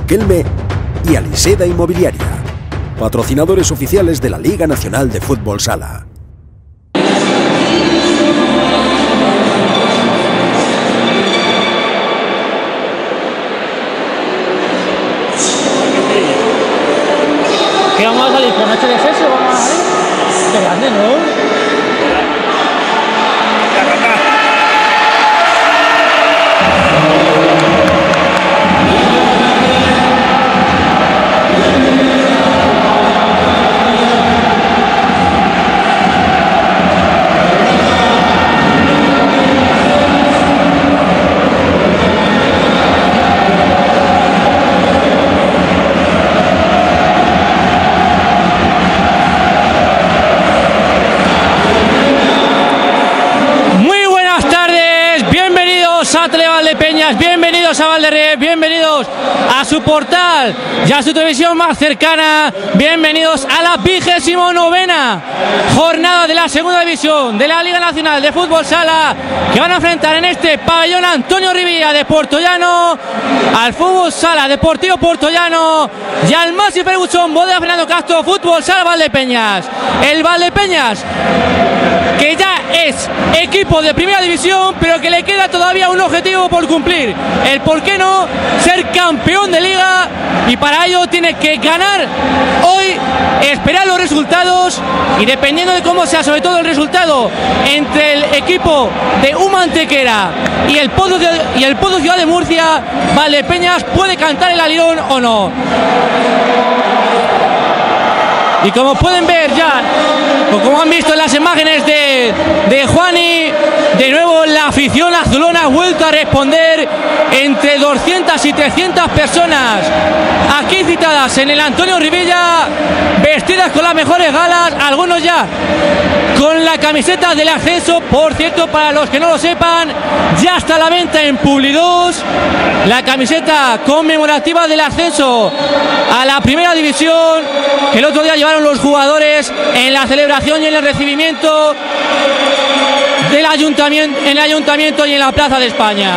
Riquelme y Aliseda Inmobiliaria, patrocinadores oficiales de la Liga Nacional de Fútbol Sala. ¿Qué vamos a salir con HDFS o vamos a salir? Qué grande, ¿no? Bienvenidos a Valderrey, bienvenidos a su portal y a su televisión más cercana, bienvenidos a la 29ª jornada de la segunda división de la Liga Nacional de Fútbol Sala, que van a enfrentar en este pabellón Antonio Rivilla de Puertollano al Fútbol Sala Deportivo Puertollano y al Masi Ferguson Bodega Fernando Castro Fútbol Sala Valdepeñas. El Valdepeñas, que ya es equipo de primera división, pero que le queda todavía un objetivo por cumplir, el por qué no ser campeón de liga, y para ello tiene que ganar hoy, esperar los resultados, y dependiendo de cómo sea sobre todo el resultado entre el equipo de Humantequera y el Pozo Ciudad de Murcia, Valdepeñas puede cantar el alirón o no. Y como pueden ver ya, o como han visto en las imágenes de Juani, de nuevo la afición azulona ha vuelto a responder, entre 200 y 300 personas aquí citadas en el Antonio Rivilla, vestidas con las mejores galas, algunos ya con la camiseta del ascenso. Por cierto, para los que no lo sepan, ya está a la venta en Publi2 la camiseta conmemorativa del ascenso a la primera división, que el otro día llevaron los jugadores en la celebración y en el recibimiento del ayuntamiento, en el ayuntamiento y en la Plaza de España.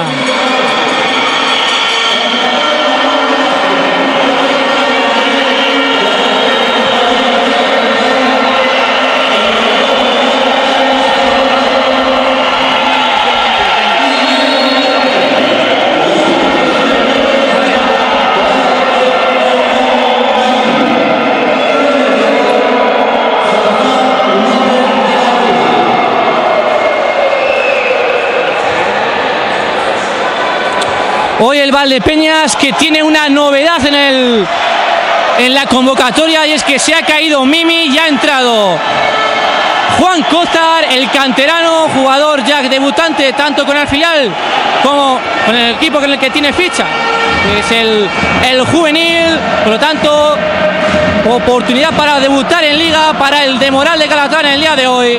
Hoy el Valdepeñas, que tiene una novedad en la convocatoria, y es que se ha caído Mimi y ha entrado Juan Cózar, el canterano, jugador ya debutante tanto con el filial como con el equipo con el que tiene ficha, es el juvenil. Por lo tanto, oportunidad para debutar en liga para el de Moral de Calatrava en el día de hoy.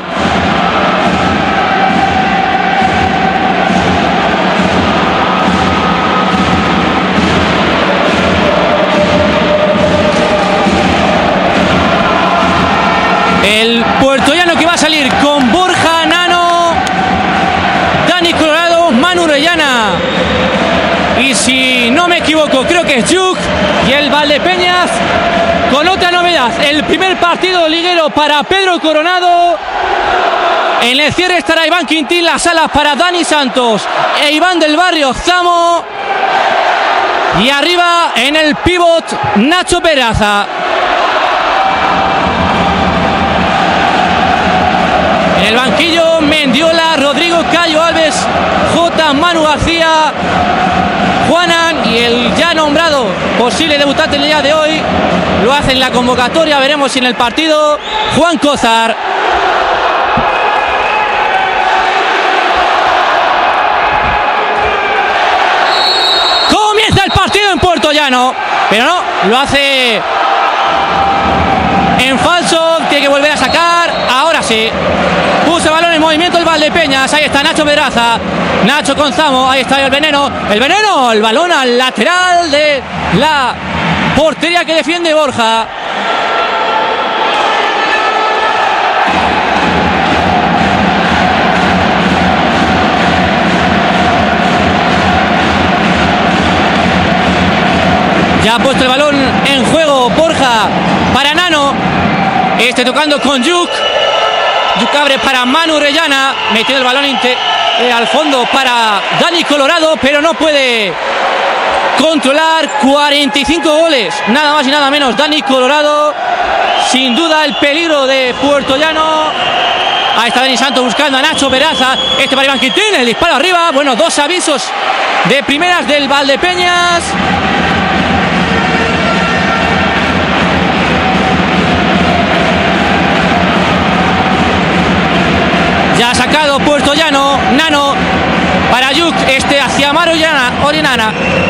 El puertollano, que va a salir con Borja Nano, Dani Colorado, Manu Orellana, y si no me equivoco creo que es Yuk. Y el Valdepeñas con otra novedad, el primer partido liguero para Pedro Coronado. En el cierre estará Iván Quintín, las alas para Dani Santos e Iván del Barrio Zamo, y arriba en el pívot Nacho Peraza. En el banquillo, Mendiola, Rodrigo Cayo Alves, J. Manu García, Juanan, y el ya nombrado posible debutante en el día de hoy, lo hace en la convocatoria, veremos si en el partido, Juan Cózar. Comienza el partido en Puertollano, pero no, lo hace en falso, tiene que volver a sacar, ahora sí. Puso el balón en movimiento el Valdepeñas, ahí está Nacho Pedraza, Nacho con Zamo, ahí está el Veneno, el balón al lateral de la portería que defiende Borja. Ya ha puesto el balón en juego Borja para Nano. Tocando con Yuk. Yuk abre para Manu Orellana. Metiendo el balón al fondo para Dani Colorado, pero no puede controlar. 45 goles, nada más y nada menos. Dani Colorado, sin duda el peligro de Puertollano. Ahí está Dani Santos buscando a Nacho Peraza. Para Iván Quintín, el disparo arriba. Bueno, 2 avisos de primeras del Valdepeñas. Ya ha sacado Puertollano. Nano para Yuk. Hacia Mar Orellana.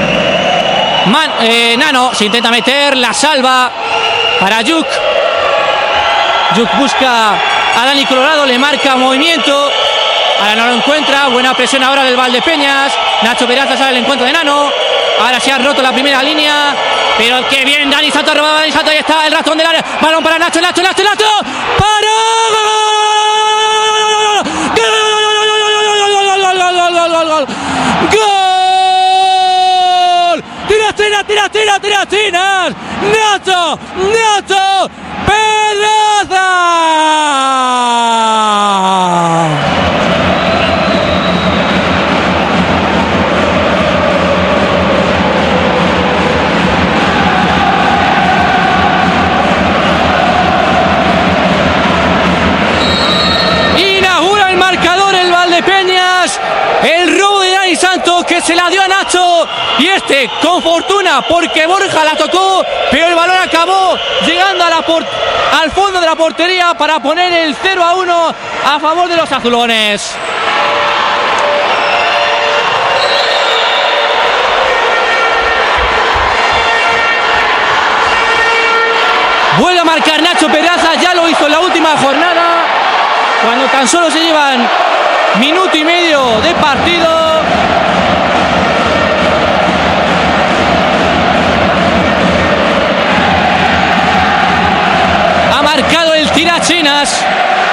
Nano se intenta meter. La salva para Yuk. Yuk busca a Dani Colorado. Le marca movimiento. Ahora no lo encuentra. Buena presión ahora del Valdepeñas. Nacho Peraza sale al encuentro de Nano. Ahora se ha roto la primera línea. Pero qué bien. Dani Santos ha robado. Dani Santos. Ahí está el ratón del área. Balón para Nacho. ¡Paró! ¡Gol! ¡Tira! ¡Nacho Peraza! Inaugura el marcador el Valdepeñas. El robo de Dani Santos, que se la dio a Nacho, y con fortuna, porque Borja la tocó, pero el balón acabó llegando al fondo de la portería para poner el 0-1 a favor de los azulones. Vuelve a marcar Nacho Peraza. Ya lo hizo en la última jornada, cuando tan solo se llevan minuto y medio de partido. Ha marcado el tirachinas.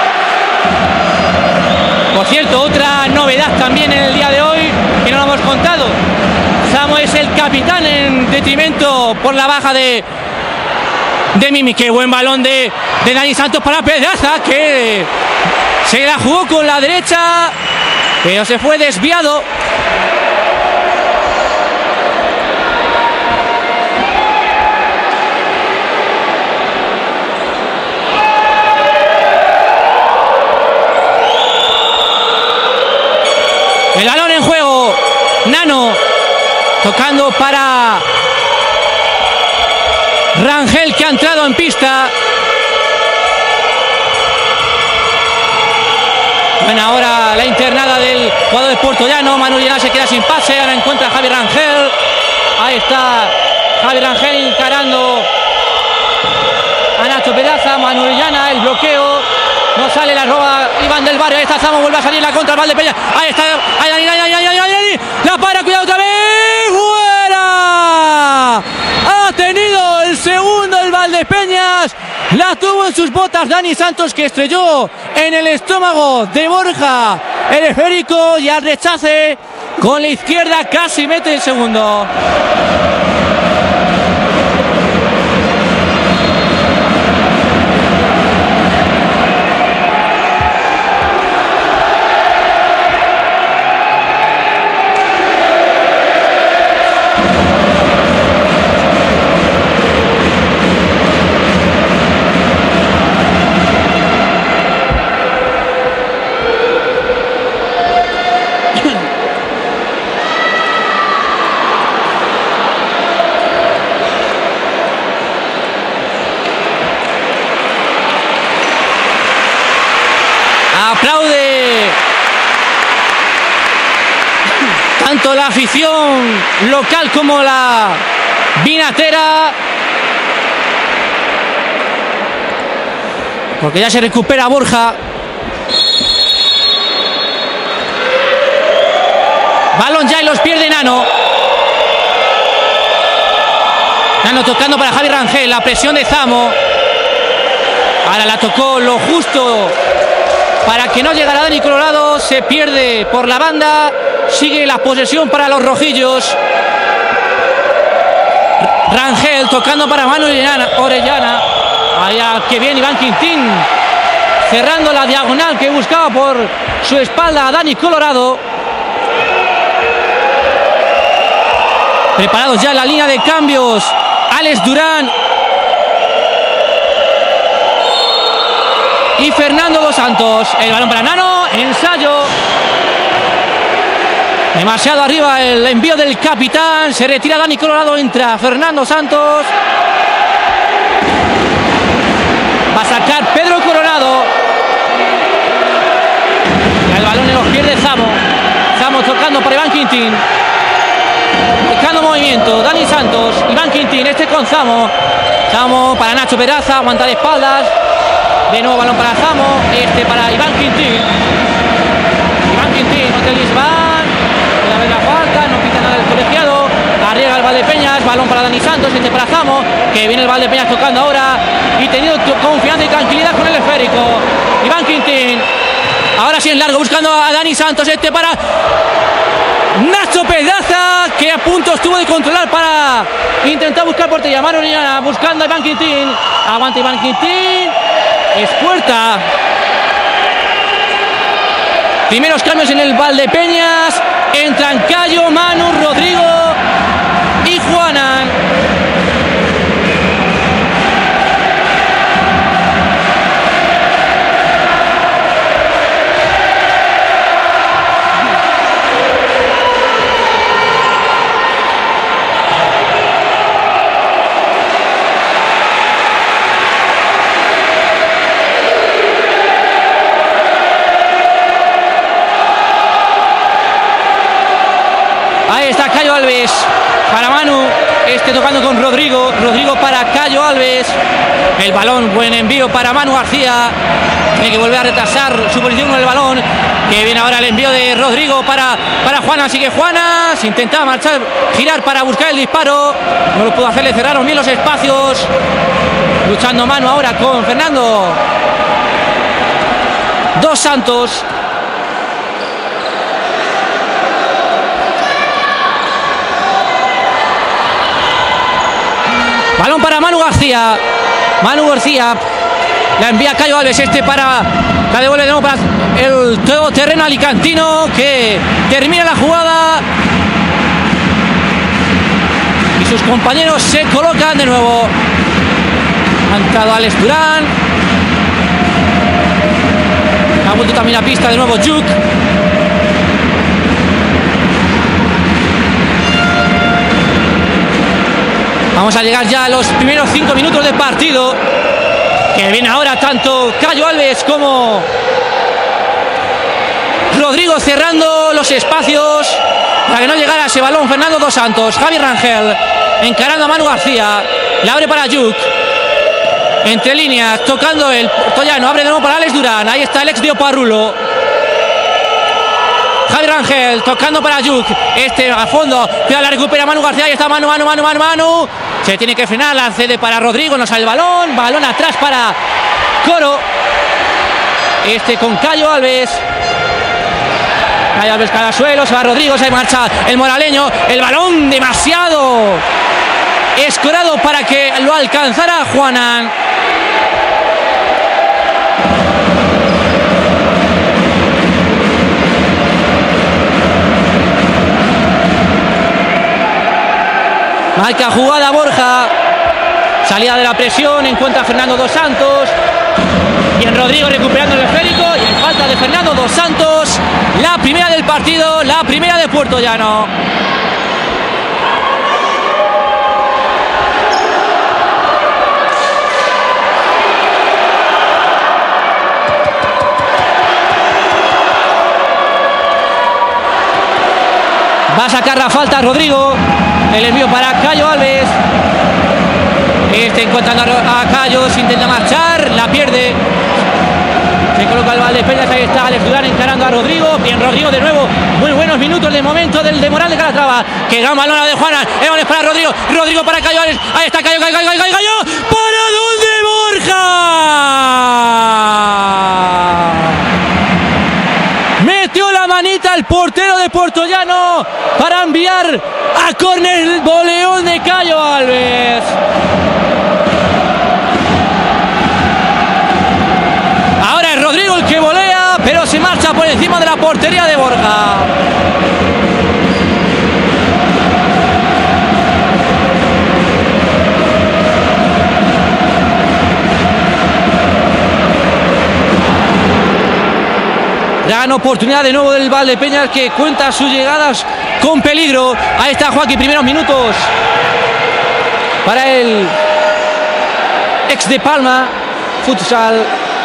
Por cierto, otra novedad también en el día de hoy, que no lo hemos contado. Samo es el capitán en detrimento por la baja de Mimi. Qué buen balón de Dani Santos para Peraza, que se la jugó con la derecha, pero se fue desviado. El balón en juego. Nano tocando para Rangel, que ha entrado en pista. Bueno, ahora la internada del jugador de Puertollano. Manu Orellana se queda sin pase. Ahora encuentra a Javi Rangel. Ahí está Javi Rangel encarando a Nacho Peraza. Manu Orellana, el bloqueo. No sale, la roba Iván del Barrio. Ahí está Samo, vuelve a salir la contra el Valdepeñas. Ahí está. Ahí, la para, cuidado otra vez. ¡Fuera! Ha tenido el segundo el Valdepeñas. La tuvo en sus botas Dani Santos, que estrelló en el estómago de Borja el esférico, y al rechace con la izquierda casi mete el segundo. Aplaude tanto la afición local como la vinatera, porque ya se recupera Borja. Balón ya y los pierde Nano. Nano tocando para Javi Rangel. La presión de Samo. Ahora la tocó lo justo para que no llegara Dani Colorado. Se pierde por la banda. Sigue la posesión para los rojillos. Rangel tocando para Manu Orellana. Allá que viene Iván Quintín, cerrando la diagonal que buscaba por su espalda a Dani Colorado. Preparados ya en la línea de cambios. Alex Durán y Fernando Dos Santos. El balón para Nano, ensayo. Demasiado arriba el envío del capitán. Se retira Dani Colorado, entra Fernando Santos. Va a sacar Pedro Coronado. El balón en los pies de Zamo. Zamo tocando para Iván Quintín. Buscando movimiento. Dani Santos. Iván Quintín. Este con Zamo. Zamo para Nacho Peraza. Aguanta de espaldas. De nuevo balón para Zamo. Este para Iván Quintín. Iván Quintín. Hotel Lisbán. Puede haber la falta. No pita nada el colegiado. Arriesga el Valdepeñas. Balón para Dani Santos. Este para Zamo. Que viene el Valdepeñas tocando ahora. Y teniendo confianza y tranquilidad con el esférico. Iván Quintín. Ahora sí en largo. Buscando a Dani Santos. Este para Nacho Pedraza, que a punto estuvo de controlar para intentar buscar portería. Manu Orellana buscando a Iván Quintín. Aguanta Iván Quintín. Es puerta. Primeros cambios en el Valdepeñas. Entran Cayo, Manu, Rodrigo y Juanan. Ahí está Cayo Alves para Manu, este tocando con Rodrigo, Rodrigo para Cayo Alves, el balón, buen envío para Manu García, tiene que volver a retrasar su posición con el balón, que viene ahora el envío de Rodrigo para Juana, así que Juana se intenta marchar, girar para buscar el disparo, no lo pudo hacer, le cerraron bien los espacios, luchando Manu ahora con Fernando Dos Santos. Balón para Manu García. Manu García la envía Cayo Alves. Este para. La devuelve de nuevo para el todoterreno alicantino, que termina la jugada. Y sus compañeros se colocan de nuevo. Ha entrado Alex Durán. Ha vuelto también a pista de nuevo Juk. Vamos a llegar ya a los primeros 5 minutos de partido, que viene ahora tanto Cayo Alves como Rodrigo cerrando los espacios para que no llegara ese balón. Fernando Dos Santos, Javi Rangel encarando a Manu García, la abre para Juk, entre líneas, tocando el Toyano, abre de nuevo para Alex Durán, ahí está el ex de Oparrulo. Javi Rangel tocando para Juk, este a fondo, pero la recupera Manu García, ahí está Manu. Se tiene que frenar, la cede para Rodrigo, no sale el balón, balón atrás para Coro. Este con Cayo Alves. Cayo Alves cae al suelo, se va Rodrigo, se marcha el moraleño, el balón demasiado escorado para que lo alcanzara Juanan. Marca jugada Borja, salida de la presión, encuentra a Fernando Dos Santos, bien Rodrigo recuperando el esférico y en falta de Fernando Dos Santos, la primera del partido, la primera de Puerto Llano. Va a sacar la falta Rodrigo. El envío para Cayo Alves. Este encontrando a Cayo, se intenta marchar, la pierde. Se coloca el Valdepeñas, ahí está Alex Durán encarando a Rodrigo. Bien Rodrigo de nuevo, muy buenos minutos de momento del de Moral de Calatrava. Que gran balón de Juana, el balón es para Rodrigo. Rodrigo para Cayo Alves, ahí está Cayo. ¿Para dónde Borja? Metió la manita al el portero de Puertollano para enviar a córner el voleón de Cayo Alves. Ahora es Rodrigo el que volea, pero se marcha por encima de la portería de Borja. Gran oportunidad de nuevo del Valdepeñas, que cuenta sus llegadas con peligro. Ahí está Joaquín, primeros minutos para el ex de Palma futsal.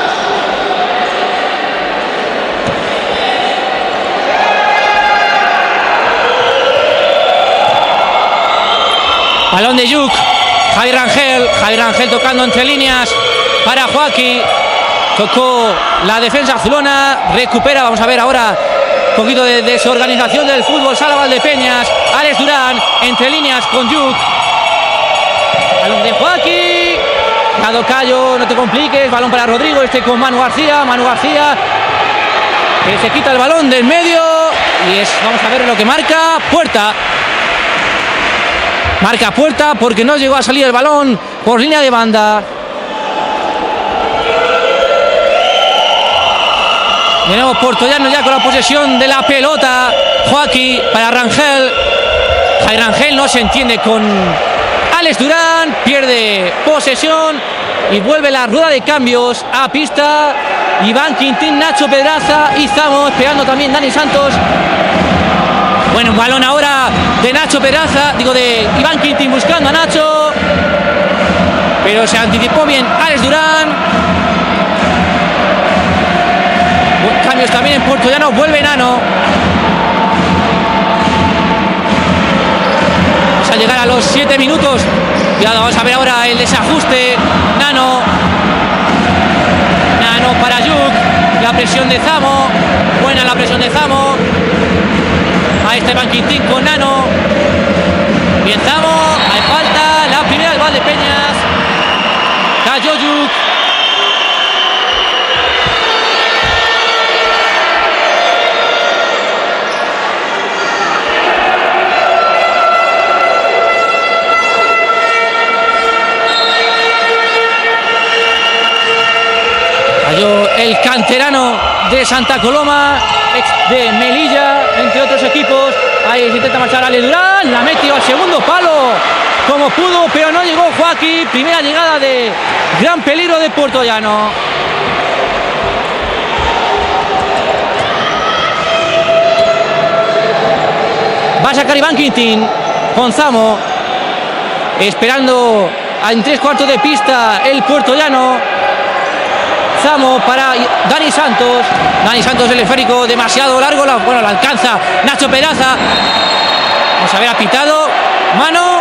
Balón de Yuk, Javi Rangel tocando entre líneas para Joaquín. Tocó la defensa azulona, recupera, vamos a ver ahora un poquito de desorganización del fútbol sala Valdepeñas. Alex Durán, entre líneas con Yuk. Balón de Joaquín. Lado Cayo, no te compliques. Balón para Rodrigo, con Manu García. Que se quita el balón del medio. Y vamos a ver lo que marca. Puerta. Marca puerta porque no llegó a salir el balón por línea de banda. De nuevo Puertollano ya con la posesión de la pelota. Joaquín para Rangel. Javi Rangel no se entiende con Alex Durán. Pierde posesión y vuelve la rueda de cambios a pista. Iván Quintín, Nacho Pedraza y Zamo. Esperando también Dani Santos. Bueno, un balón ahora de Nacho Pedraza. De Iván Quintín buscando a Nacho. Pero se anticipó bien Alex Durán. Cambios también en Puertollano, vuelve Nano. Vamos a llegar a los 7 minutos. Cuidado, vamos a ver ahora el desajuste. Nano para Yuk. La presión de Zamo. Buena la presión de Zamo. Ahí está Iván Quintín con Nano. Bien Zamo. Hay falta. La primera del Valdepeñas. Cayó Yuk. El canterano de Santa Coloma, ex de Melilla, entre otros equipos. Ahí se intenta marchar Ale Durán, la metió al segundo palo como pudo, pero no llegó Joaquín. Primera llegada de gran peligro de Puertollano. Va a sacar Iván Quintín con Zamo, esperando en 3/4 de pista el Puertollano. Zamo para Dani Santos. Dani Santos, el esférico demasiado largo. La alcanza Nacho Pedraza. Vamos a ver, ha pitado. Mano.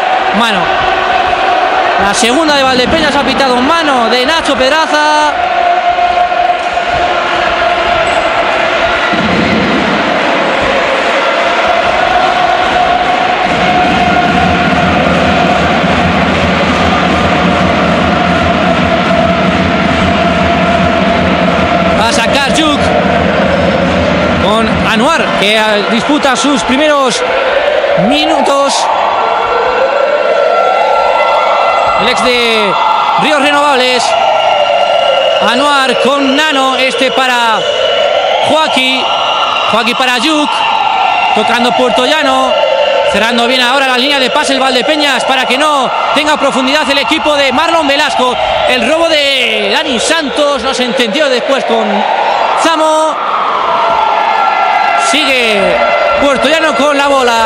La segunda de Valdepeñas, ha pitado mano de Nacho Pedraza. Va a sacar Yuk con Anuar, que disputa sus primeros minutos. El ex de Ríos Renovables. Anuar con Nano, para Joaquín para Yuk. Tocando Puertollano. Cerrando bien ahora la línea de pase el Valdepeñas para que no tenga profundidad el equipo de Marlon Velasco. El robo de Dani Santos, no se entendió después con Zamo. Sigue Puertollano con la bola.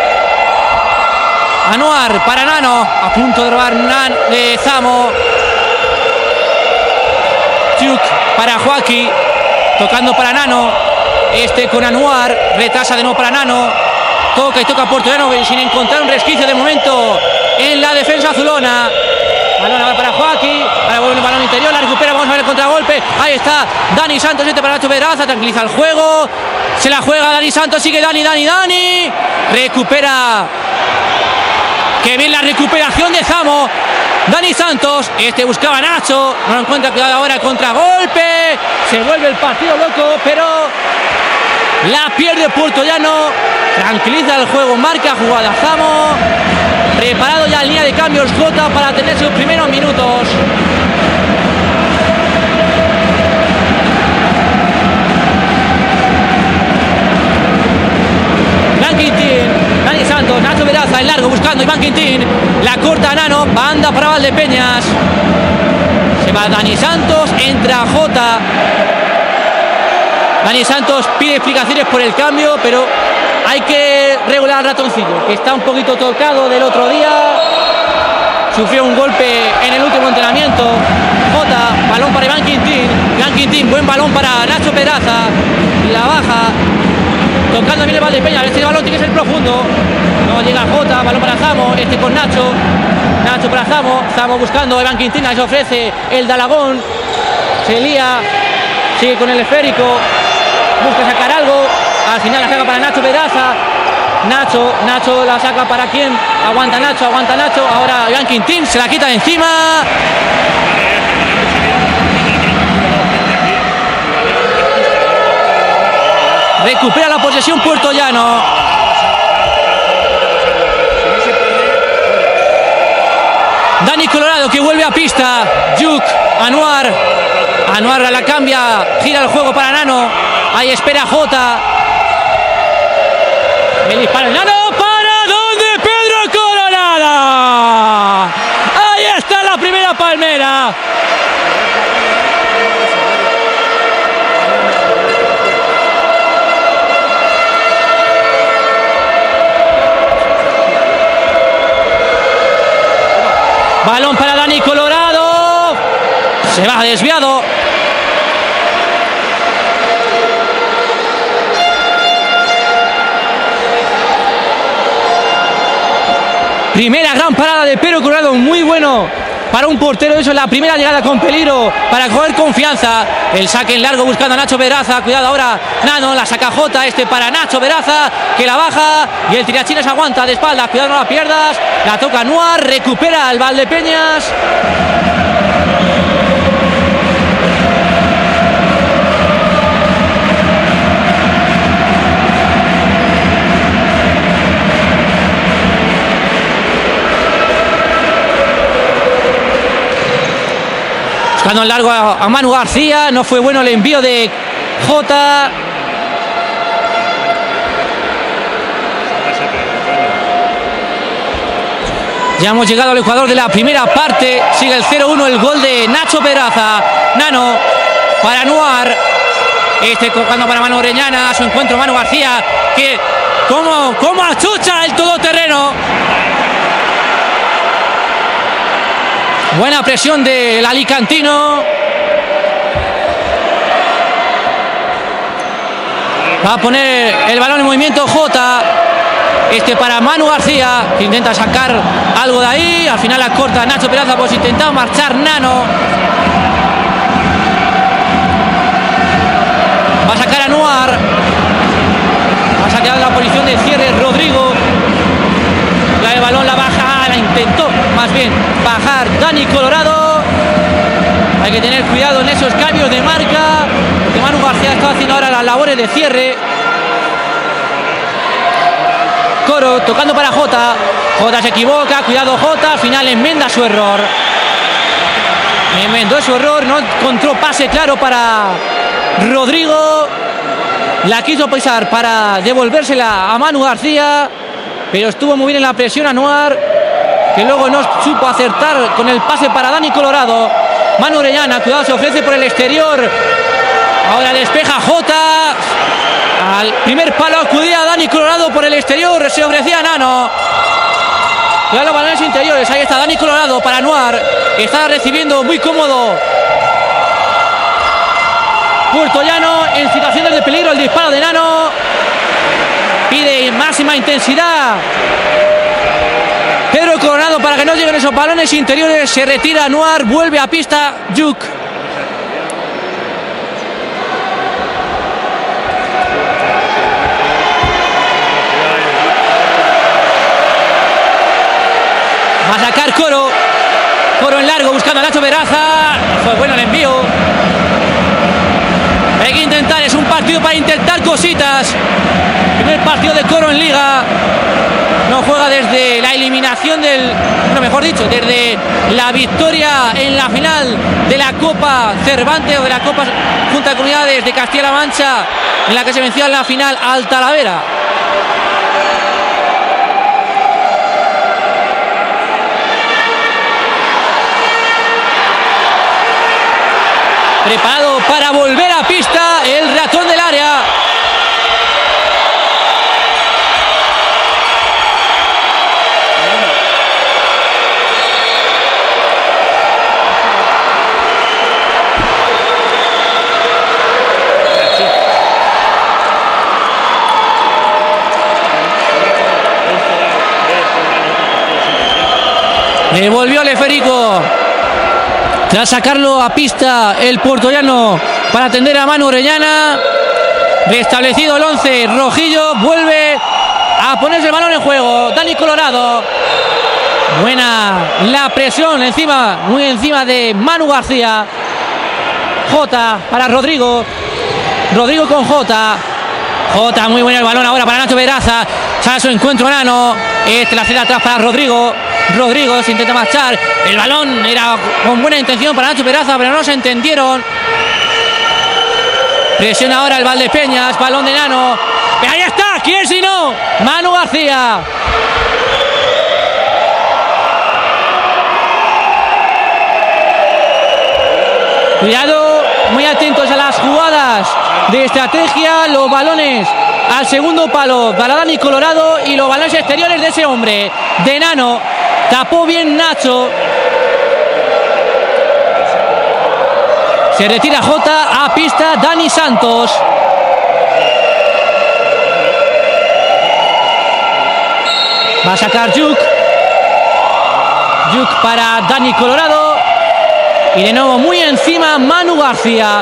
Anuar para Nano, a punto de robar de Zamo. Yuk para Joaquín, tocando para Nano. Con Anuar, retrasa de nuevo para Nano. Toca y toca Puertollano sin encontrar un resquicio de momento en la defensa azulona. Balón ahora para Joaquín. Ahora vuelve el balón interior, la recupera. Vamos a ver el contragolpe. Ahí está Dani Santos, para Nacho Pedraza. Tranquiliza el juego. Se la juega Dani Santos. Sigue Dani. Recupera. Qué bien la recuperación de Zamo. Dani Santos. Buscaba a Nacho. No lo encuentra. Cuidado ahora el contragolpe. Se vuelve el partido loco, pero La pierde Puertollano. Tranquiliza el juego, marca jugada Zamo. Preparado ya en línea de cambios Jota para tener sus primeros minutos. Quintín, Dani Santos, Nacho Peraza, el largo buscando Iván Quintín, la corta Nano, banda para Valdepeñas. Se va Dani Santos, entra Jota. Dani Santos pide explicaciones por el cambio, pero hay que regular al ratoncillo, que está un poquito tocado del otro día. Sufrió un golpe en el último entrenamiento. Jota, balón para Iván Quintín. Iván Quintín, buen balón para Nacho Peraza. La baja. Tocando bien el Valdepeñas, este balón tiene que ser profundo. No llega Jota, balón para Zamo, este con Nacho. Nacho para Zamo, Zamo buscando a Iván Quintina, se ofrece el Dalagón. Se lía, sigue con el esférico, busca sacar algo. Al final la saca para Nacho Peraza. Nacho la saca para quién. Aguanta Nacho. Ahora Iván Quintín se la quita de encima. Recupera la posesión Puertollano. Dani Colorado que vuelve a pista. Yuk, Anuar la cambia. Gira el juego para Nano. Ahí espera Jota. El disparo. Nano, ¿para dónde? Pedro Colorado. Ahí está la primera palmera. Balón para Dani Colorado. Se va desviado. Primera gran parada de Pedro Colorado, muy bueno para un portero. Eso es la primera llegada con peligro para coger confianza. El saque en largo buscando a Nacho Peraza. Cuidado ahora Nano, la saca Jota. Para Nacho Peraza que la baja y el tirachines aguanta de espaldas. Cuidado, no la pierdas. La toca Anuar, recupera el Valdepeñas. Buscando en largo a Manu García. No fue bueno el envío de Jota. Ya hemos llegado al Ecuador de la primera parte. Sigue el 0-1, el gol de Nacho Peraza. Nano para Anuar. Tocando para Manu Orellana. A su encuentro Manu García. Que como achucha el todoterreno. Buena presión del alicantino. Va a poner el balón en movimiento Jota. Para Manu García, que intenta sacar algo de ahí. Al final la corta Nacho Peraza, pues intentaba marchar Nano. Va a sacar a Anuar. Va a sacar la posición de cierre Rodrigo. La de balón la baja, la intentó más bien bajar Dani Colorado. Hay que tener cuidado en esos cambios de marca, porque Manu García está haciendo ahora las labores de cierre. Coro tocando para Jota. Jota se equivoca, cuidado Jota, al final enmenda su error. Enmendó su error, no encontró pase claro para Rodrigo. La quiso pisar para devolvérsela a Manu García, pero estuvo muy bien en la presión Anuar, que luego no supo acertar con el pase para Dani Colorado. Manu Orellana, cuidado, se ofrece por el exterior. Ahora despeja Jota. Al primer palo acudía Dani Colorado por el exterior, se ofrecía Nano. Cuidado los balones interiores, ahí está Dani Colorado para Anuar. Está recibiendo muy cómodo Puertollano en situaciones de peligro. El disparo de Nano. Pide máxima intensidad Pedro Colorado para que no lleguen esos balones interiores. Se retira Anuar, vuelve a pista Yuk. Va a sacar Coro en largo buscando a Nacho Peraza. Fue bueno el envío. Hay que intentar, es un partido para intentar coser cositas. Primer partido de Coro en Liga. No juega desde la eliminación desde la victoria en la final de la Copa Cervantes o de la Copa Junta de Comunidades de Castilla-La Mancha, en la que se venció en la final al Talavera. Preparado para volver a pista el ratón del área. Devolvió Leférico. Tras sacarlo a pista el puertollano para atender a Manu Orellana. Restablecido el 11, Rojillo vuelve a ponerse el balón en juego. Dani Colorado. Buena la presión muy encima de Manu García. Jota para Rodrigo. Rodrigo con Jota. Jota, muy bueno el balón ahora para Nacho Pedraza. Sale a su encuentro Nano. La ceda atrás para Rodrigo. Rodrigo se intenta marchar. El balón era con buena intención para Nacho Pedraza, pero no se entendieron. Presiona ahora el Valdepeñas. Balón de Nano. Ahí está. ¿Quién si no? Manu García. Cuidado, muy atentos a las jugadas de estrategia. Los balones al segundo palo para Dani Colorado y los balones exteriores de ese hombre, de Nano. Tapó bien Nacho. Se retira Jota a pista Dani Santos. Va a sacar Yuk. Yuk para Dani Colorado. Y de nuevo muy encima Manu García.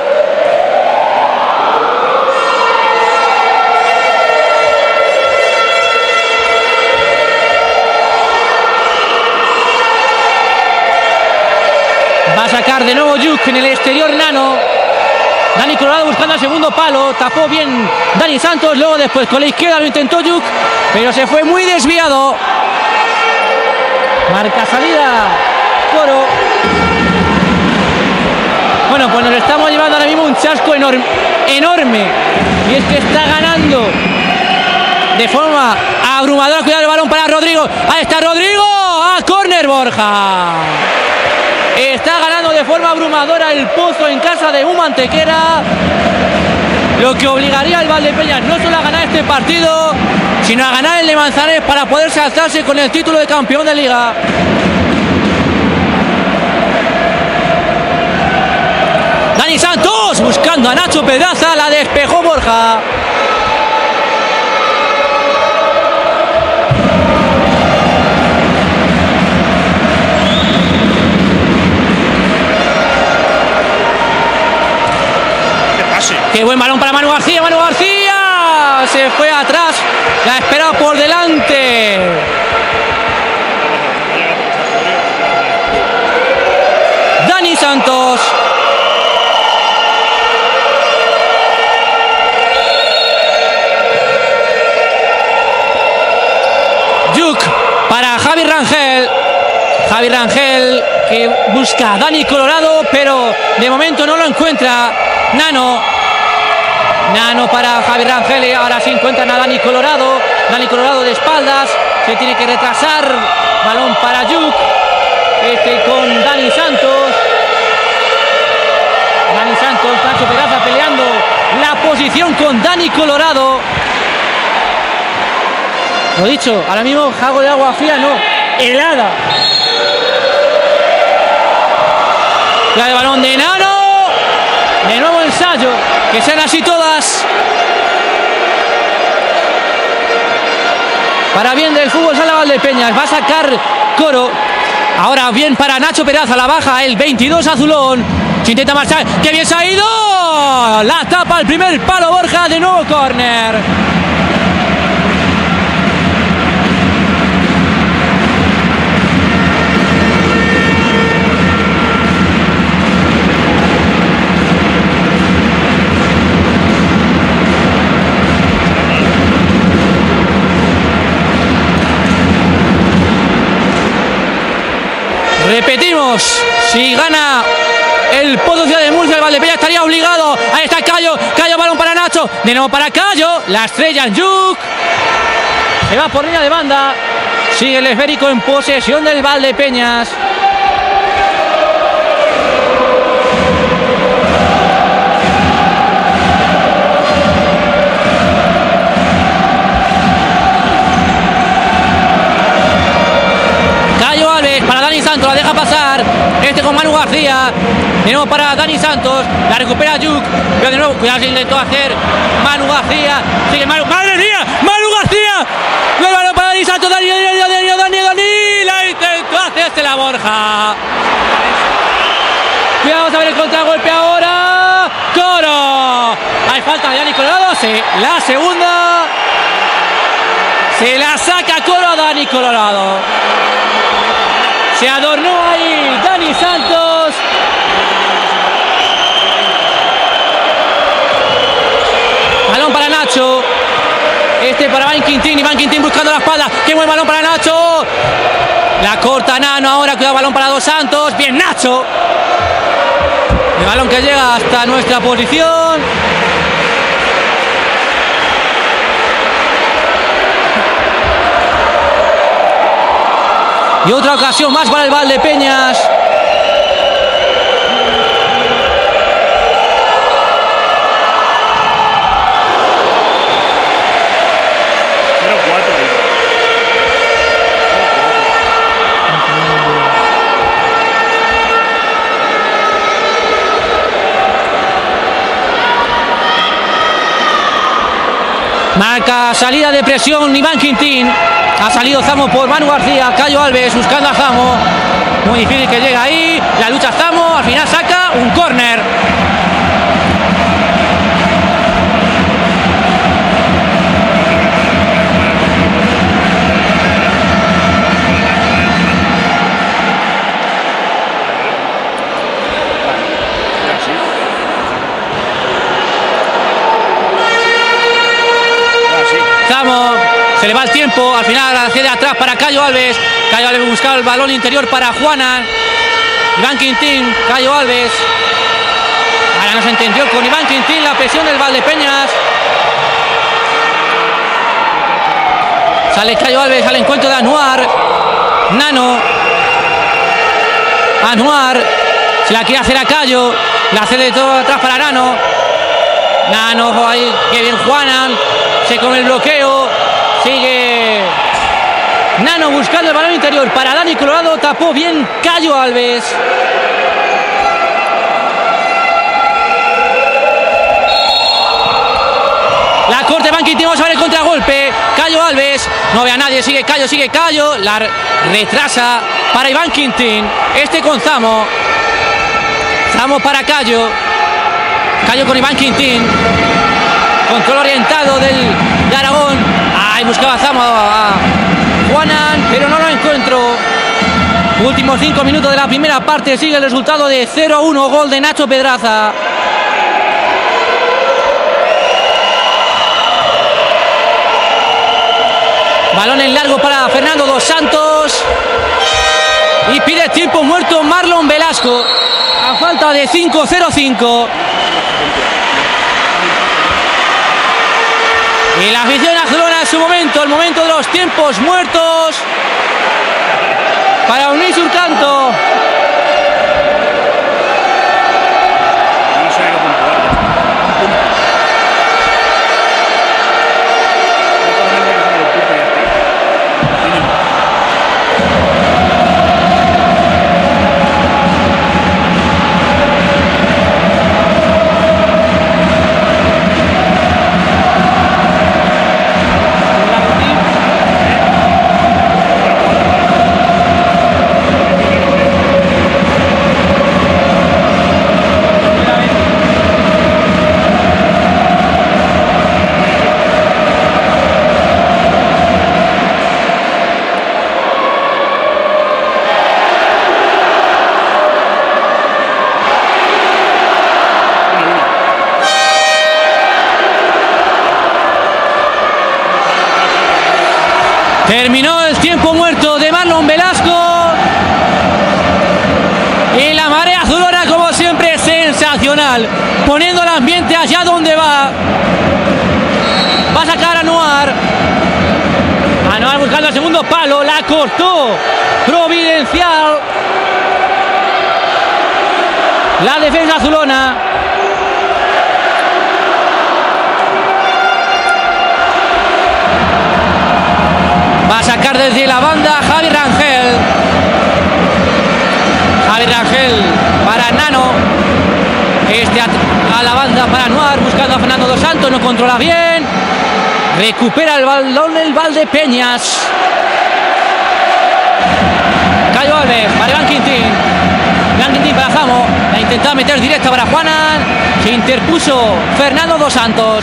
Va a sacar de nuevo Yuk en el exterior Nano. Dani Colorado buscando el segundo palo. Tapó bien Dani Santos. Luego después con la izquierda lo intentó Yuk, pero se fue muy desviado. Marca salida Coro. Bueno, pues nos estamos llevando ahora mismo un chasco enorme. Y es que está ganando de forma abrumadora. Cuidado el balón para Rodrigo. Ahí está Rodrigo. A córner Borja. Está ganando de forma abrumadora el Pozo en casa de Humantequera, lo que obligaría al Valdepeñas no solo a ganar este partido, sino a ganar el de Manzanares para poderse alzarse con el título de campeón de liga. Dani Santos buscando a Nacho Pedraza, la despejó Borja. Qué buen balón para Manu García. Manu García se fue atrás. La espera por delante. Dani Santos. Yuk para Javi Rangel. Javi Rangel que busca a Dani Colorado, pero de momento no lo encuentra. Nano para Javi Rangel y ahora sí encuentran a Dani Colorado. Dani Colorado de espaldas, se tiene que retrasar. Balón para Yuk. Con Dani Santos. Dani Santos, Nacho Pedraza peleando la posición con Dani Colorado. Lo dicho, ahora mismo jago de agua fría, no, helada. Ya el balón de Nano. De nuevo ensayo, que sean así todas. Para bien del fútbol sala Valdepeñas, va a sacar Coro. Ahora bien para Nacho Pedraza, la baja el 22 azulón. Se intenta marchar, ¡qué bien se ha ido! La tapa el primer palo Borja, de nuevo córner. Repetimos, si gana el Pozo Ciudad de Murcia, el Valdepeñas estaría obligado. Ahí está Cayo, balón para Nacho, de nuevo para Cayo, la estrella Yuk. Se va por línea de banda. Sigue el esférico en posesión del Valdepeñas. Cayo Alves para Dani Santos, la deja pasar. Con Manu García. De nuevo para Dani Santos. La recupera Yuk. Pero de nuevo, cuidado, se intentó hacer Manu García. Sigue Manu. ¡Madre mía! ¡Manu García! El balón para Dani Santos. Dani. La intentó hacerse la Borja. Cuidado, vamos a ver el contragolpe ahora. ¡Coro! Hay falta de Dani Colorado. Sí, la segunda. Se la saca Coro a Dani Colorado. Se adornó ahí Dani Santos. Balón para Nacho. Para Iván Quintín. Iván Quintín buscando la espalda. Qué buen balón para Nacho. La corta Nano ahora. Cuidado, balón para Dos Santos. Bien Nacho. El balón que llega hasta nuestra posición. Y otra ocasión más para el Valdepeñas. Marca salida de presión Iván Quintín. Ha salido Zamo por Manu García. Cayo Alves buscando a Zamo. Muy difícil que llega ahí. La lucha Zamo. Al final saca un córner. Zamo. Se le va el tiempo, al final hacia atrás para Cayo Alves. Cayo Alves buscaba el balón interior para Juana. Iván Quintín, Cayo Alves. Ahora no se entendió con Iván Quintín, la presión del Valdepeñas. Sale Cayo Alves al encuentro de Anuar. Nano. Anuar. Se la quiere hacer a Cayo. La hace de todo atrás para Nano. Nano, ahí, que bien Juanan. Se come el bloqueo. Sigue Nano buscando el balón interior para Dani Colorado. Tapó bien Cayo Alves. La corte Iván Quintín. Vamos a ver el contragolpe. Cayo Alves. No ve a nadie. Sigue Cayo. La retrasa para Iván Quintín. Con Zamo. Zamo para Cayo. Cayo con Iván Quintín. Control orientado de Aragón. Ahí buscaba Zamo a Juanan, pero no lo encuentro. Últimos 5 minutos de la primera parte. Sigue el resultado de 0-1. Gol de Nacho Pedraza. Balón en largo para Fernando Dos Santos. Y pide tiempo muerto Marlon Velasco. A falta de 5:05. Y la afición azulona en su momento, el momento de los tiempos muertos para unir su canto. Terminó el tiempo muerto de Marlon Velasco. Nacional, poniendo el ambiente allá donde va. Va a sacar a Anuar. Anuar buscando el segundo palo, la cortó. Providencial. La defensa azulona. Va a sacar desde la banda Javi Rangel. Javi Rangel para Nano. A la banda para Anuar, buscando a Fernando Dos Santos, no controla bien. Recupera el balón el Valdepeñas. Cayo Alves para Iván Quintín. Iván Quintín para Jamo. La intentaba meter directa para Juanan. Se interpuso Fernando Dos Santos.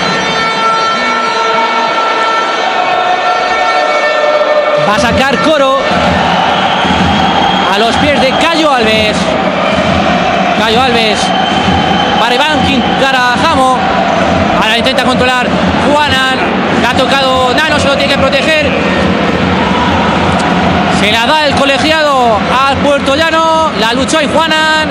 Va a sacar Coro. A los pies de Cayo Alves. Cayo Alves para Iván Quintín, para Jamo. Ahora intenta controlar Juanan. Le ha tocado Nano, se lo tiene que proteger. Se la da el colegiado al puertollano. La luchó ahí Juanan.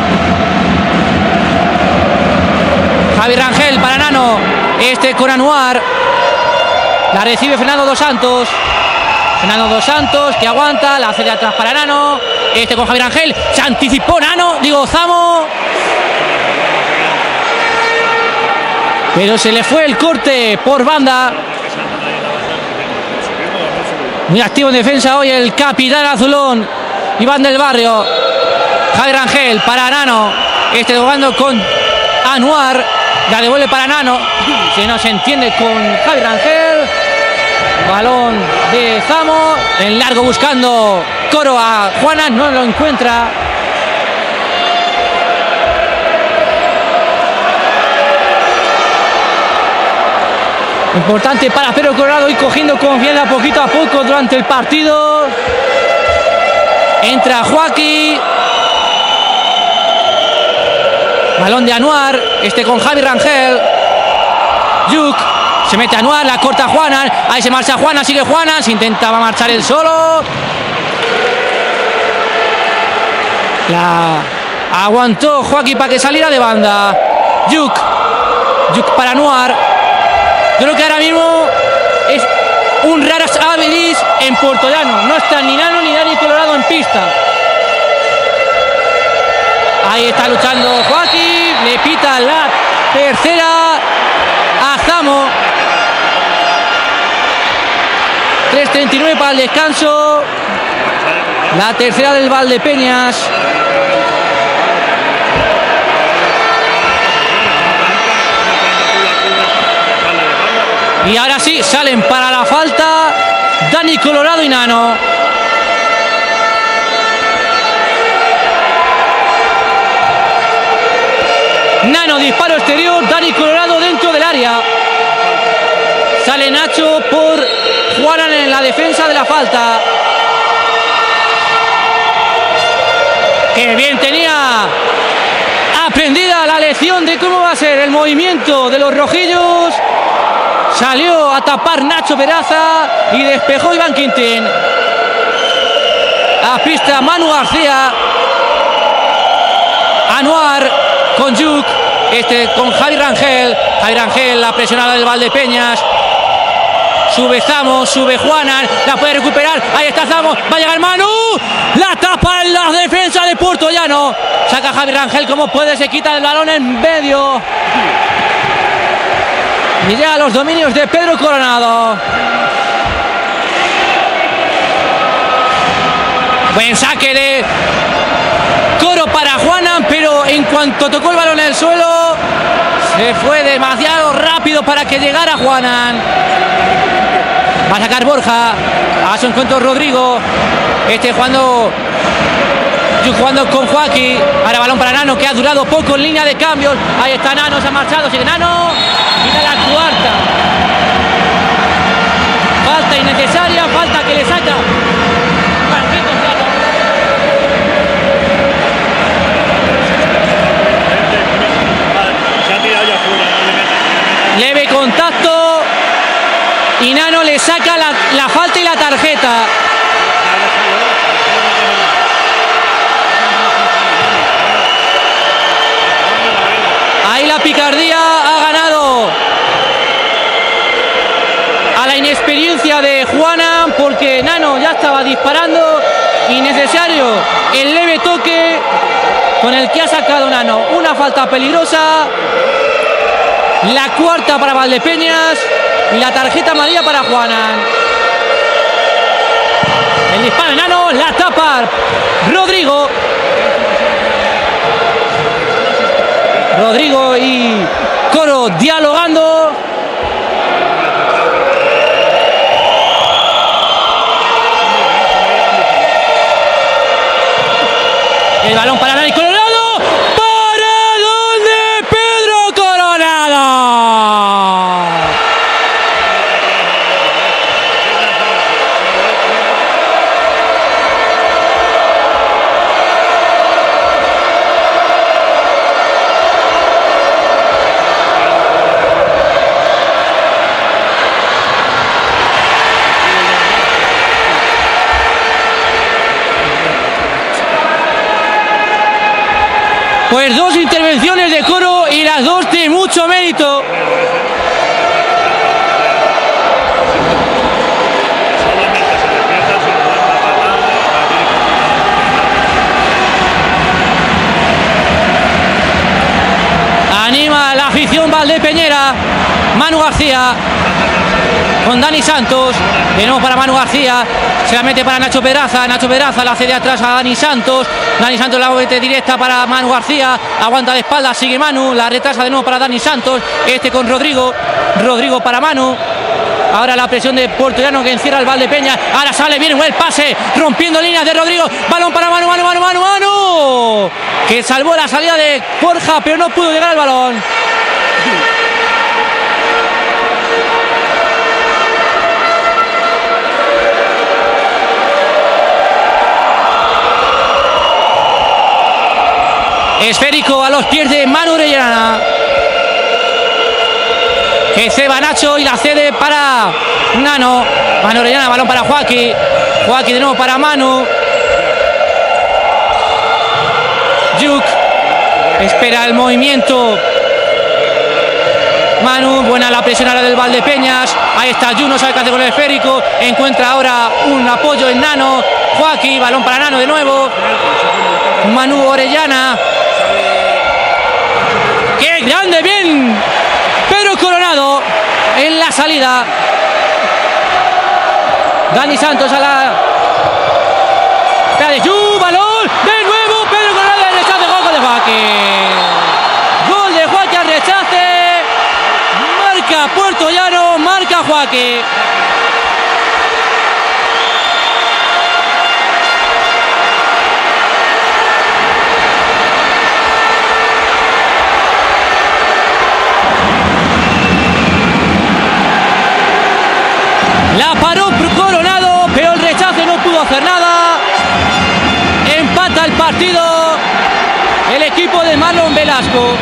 Javi Rangel para Nano. Con Anuar. La recibe Fernando Dos Santos. Fernando Dos Santos que aguanta. La hace de atrás para Nano. Con Javi Rangel. Se anticipó Nano. Zamo. Pero se le fue el corte por banda. Muy activo en defensa hoy el capitán azulón, Iván del Barrio. Javi Rangel para Nano. Jugando con Anuar. La devuelve para Nano. Se no se entiende con Javi Rangel. Balón de Zamo. En largo buscando Coro a Juanan. No lo encuentra. Importante para Pedro Coronado y cogiendo confianza poquito a poco durante el partido. Entra Joaquín. Balón de Anuar. Con Javi Rangel. Yuk. Se mete Anuar, la corta Juanan. Ahí se marcha Juanan, sigue Juanan. Se intentaba marchar él solo. La aguantó Joaquín para que saliera de banda. Yuk. Yuk para Anuar. Creo que ahora mismo es un raras habilis en puertollano. No está ni Nano ni Dani Colorado en pista. Ahí está luchando Joaquín. Le pita la tercera a Zamo. 3:39 para el descanso. La tercera del Valdepeñas. Y ahora sí, salen para la falta Dani Colorado y Nano. Nano, disparo exterior, Dani Colorado dentro del área. Sale Nacho por Juanan en la defensa de la falta. ¡Qué bien tenía aprendida la lección de cómo va a ser el movimiento de los rojillos! Salió a tapar Nacho Peraza y despejó Iván Quintín. A pista Manu García. Anuar con Yuk. Con Javi Rangel. Javi Rangel, la presionada del Valdepeñas. Sube Zamo, sube Juanan. La puede recuperar. Ahí está Zamo. Va a llegar Manu. La tapa en la defensa de Puertollano. Saca Javi Rangel como puede. Se quita el balón en medio. Y ya los dominios de Pedro Coronado. Buen saque de Coro para Juanan, pero en cuanto tocó el balón en el suelo, se fue demasiado rápido para que llegara Juanan. Va a sacar Borja. A su encuentro Rodrigo. Jugando con Joaquín. Ahora balón para Nano, que ha durado poco en línea de cambios. Ahí está Nano, se ha marchado, sigue Nano. Quita la cuarta. Falta innecesaria, falta que le saca. Leve contacto. Y Nano le saca la falta y la tarjeta. la picardía ha ganado a la inexperiencia de Juana, porque Nano ya estaba disparando. Innecesario el leve toque con el que ha sacado Nano. Una falta peligrosa, la cuarta para Valdepeñas y la tarjeta amarilla para Juana. El disparo de Nano, la tapa Rodrigo. Rodrigo y Coro dialogando. El balón para Dani Coronado. ¡Paradón de Pedro Coronado! Pues dos intervenciones de Coro y las dos de mucho mérito. Anima la afición valdepeñera. Manu García con Dani Santos, de nuevo para Manu García, se la mete para Nacho Pedraza, Nacho Pedraza la cede atrás a Dani Santos la mete directa para Manu García, aguanta de espalda, sigue Manu, la retrasa de nuevo para Dani Santos, con Rodrigo para Manu. Ahora la presión de Puertollano que encierra el Valdepeñas. Ahora sale bien el pase, rompiendo líneas de Rodrigo. Balón para Manu, que salvó la salida de Borja, pero no pudo llegar al balón. Esférico a los pies de Manu Orellana, que ceba Nacho y la cede para Nano. Manu Orellana, balón para Joaquín de nuevo para Manu. Yuk espera el movimiento. Manu, buena la presión ahora del Valdepeñas. Ahí está Yuk, no sabe qué hacer con el esférico. Encuentra ahora un apoyo en Nano. Joaquín, balón para Nano de nuevo. Manu Orellana. ¡Qué grande! Bien Pedro Coronado en la salida. Dani Santos a la balón de nuevo Pedro Coronado, el rechace, gol de Joaquín. Gol de Joaquín al rechace. Marca Puertollano, marca Joaquín. La paró Coronado, pero el rechace no pudo hacer nada. Empata el partido el equipo de Marlon Velasco.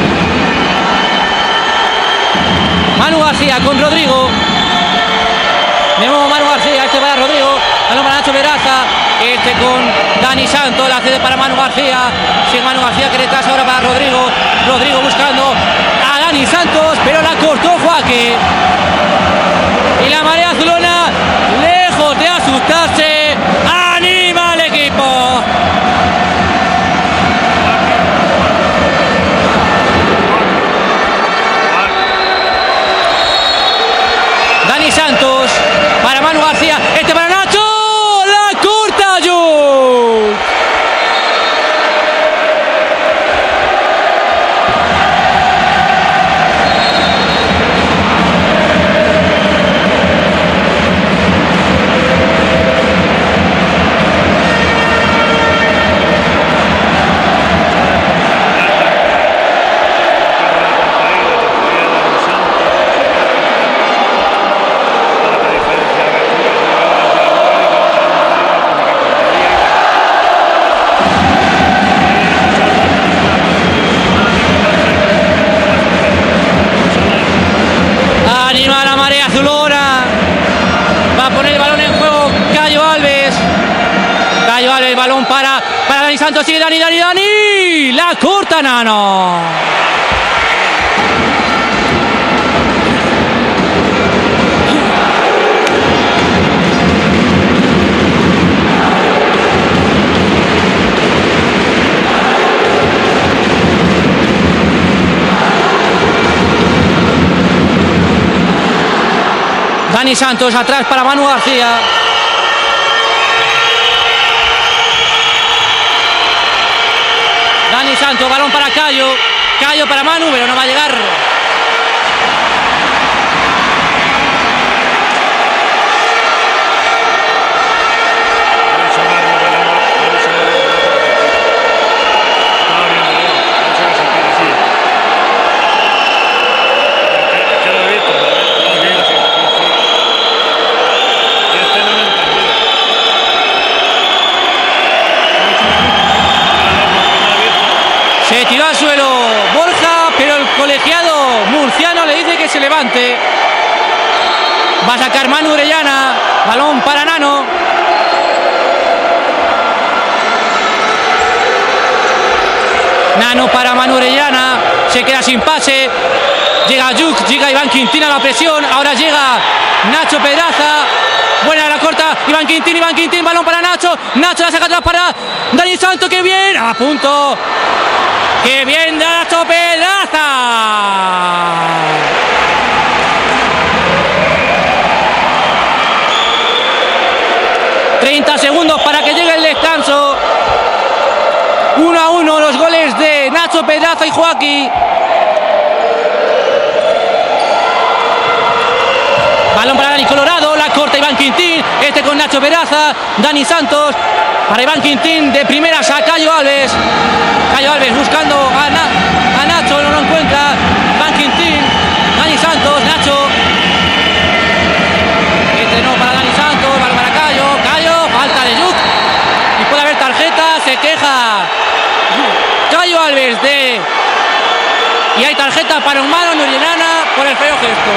Manu García con Rodrigo. De nuevo Manu García, para Rodrigo. Balón para Nacho Pedraza. Con Dani Santos, la cede para Manu García. Sigue Manu García que retrasa ahora para Rodrigo. Rodrigo buscando a Dani Santos, pero la cortó Joaquín. Y la marea azulona, lejos de asustarse, anima al equipo. Dani Santos para Manu García, para Nacho, la corta Yuk. El balón para Dani Santos, sigue Dani, la corta Nano. Dani Santos atrás para Manu García. Dani Santos, balón para Cayo. Cayo para Manu, pero no va a llegar. Se tiró al suelo Borja, pero el colegiado murciano le dice que se levante. Va a sacar Manu Orellana, balón para Nano. Nano para Manu Orellana, se queda sin pase. Llega Yuk, llega Iván Quintín a la presión, ahora llega Nacho Pedraza. Buena la corta, Iván Quintín, balón para Nacho. Nacho la saca atrás para Dani Santos, que bien, a punto. ¡Qué bien Nacho Pedraza! ...30 segundos para que llegue el descanso. 1-1 los goles de Nacho Pedraza y Joaquín. Balón para Dani Colorado, la corta Iván Quintín, este con Nacho Pedraza, Dani Santos, para Iván Quintín, de primeras a Cayo Alves. Cayo Alves buscando a Nacho, no lo encuentra. Iván Quintín, Dani Santos, Nacho. Este no para Dani Santos, balón para Cayo, falta de Yuk. Y puede haber tarjeta, se queja Cayo Alves y hay tarjeta para Humano Orellana por el feo gesto.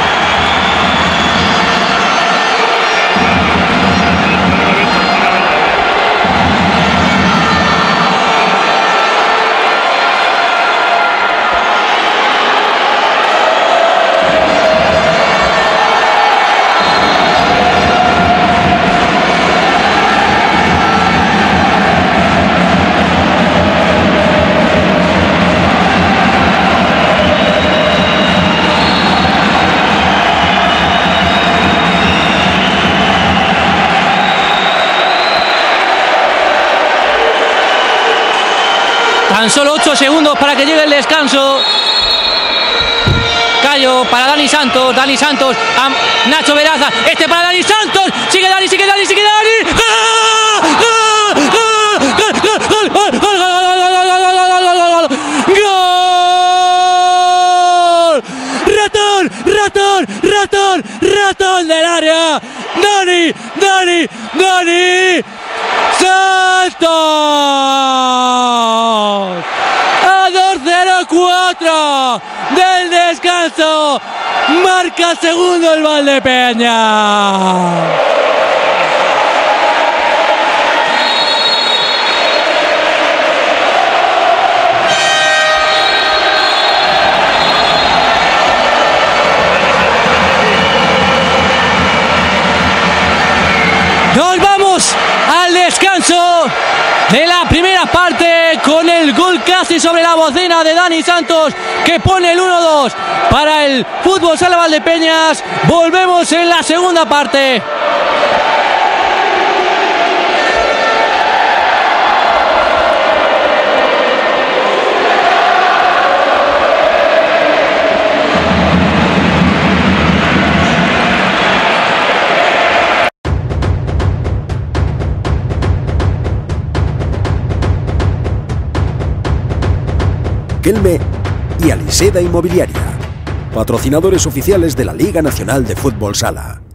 Tan solo 8 segundos para que llegue el descanso. Cayo para Dani Santos a Nacho Pedraza, este para Dani Santos, sigue Dani. Ratón del área. Dani Santos. A 2:04 del descanso. Marca segundo el Valdepeñas. Nos vamos al descanso de la primera parte con el gol casi sobre la bocina de Dani Santos, que pone el 1-2 para el Fútbol Sala Valdepeñas. Volvemos en la segunda parte. Kelme y Aliseda Inmobiliaria, patrocinadores oficiales de la Liga Nacional de Fútbol Sala.